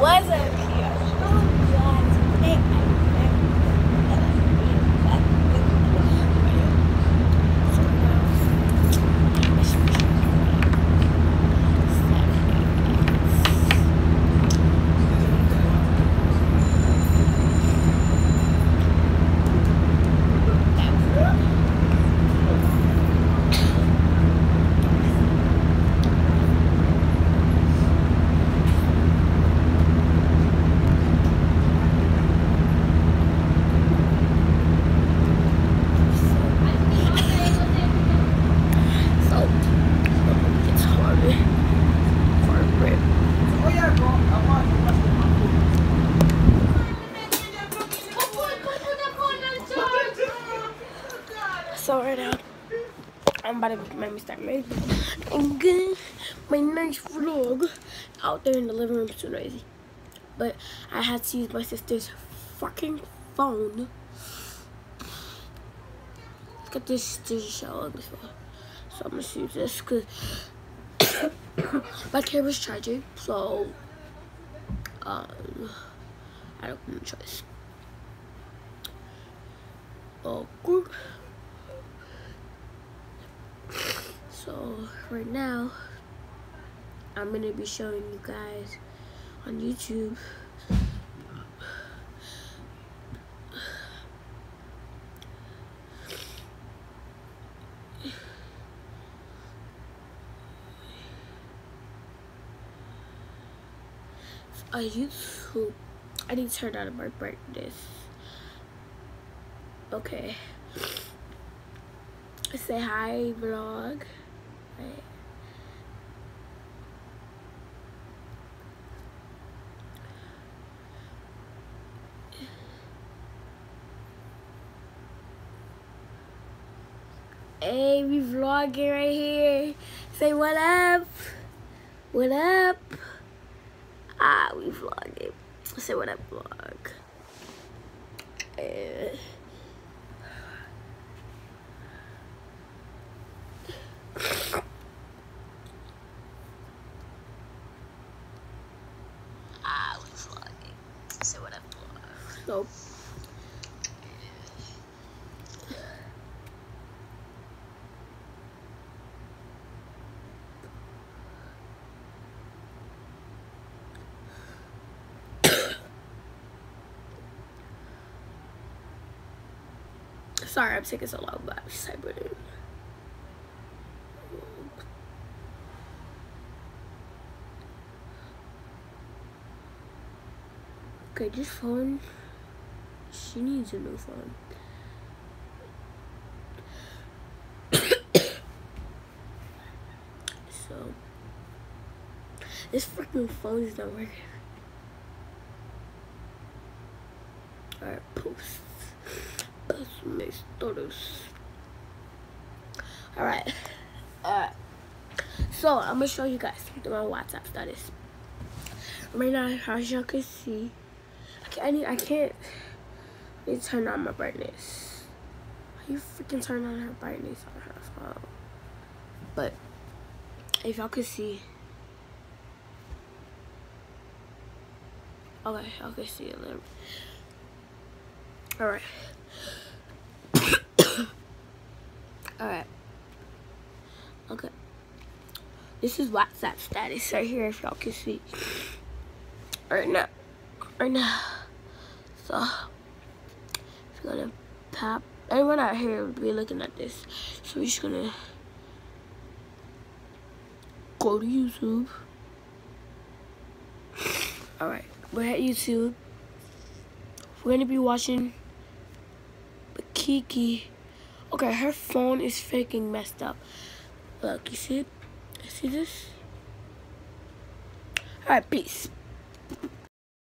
What's up, here? I'm glad to make So right now, I'm about to make me start making and get my nice vlog out there in the living room. It's too noisy, but I had to use my sister's fucking phone. Look at this shell on this one. So I'm gonna use this because my camera's charging. So I don't have a choice. Okay. So right now, I'm gonna be showing you guys on YouTube on YouTube. I need to turn down my brightness. Okay. Say hi, vlog. Right. Hey, we vlogging right here. Say what up? What up? Ah, we vlogging. Say what up, vlog. Ah, we vlogging. Say what up, vlog. So. Sorry, I'm taking so long, but I'm just typing it. Okay, this phone, she needs a new phone. So, this freaking phone is not working. Alright, post. Make stories. Alright. So I'm gonna show you guys my WhatsApp status. Right now, as y'all can see, I can't let me turn on my brightness. How you freaking turn on her brightness on her phone? But if y'all could see, okay, y'all can see a little. Alright. Alright. Okay. This is WhatsApp status right here, if y'all can see. Right now. So, if you're gonna pop, everyone out here will be looking at this. So we're just gonna go to YouTube. Alright, we're at YouTube. We're gonna be watching Kiki. Okay, her phone is freaking messed up. Look, you see it? See this? Alright, peace.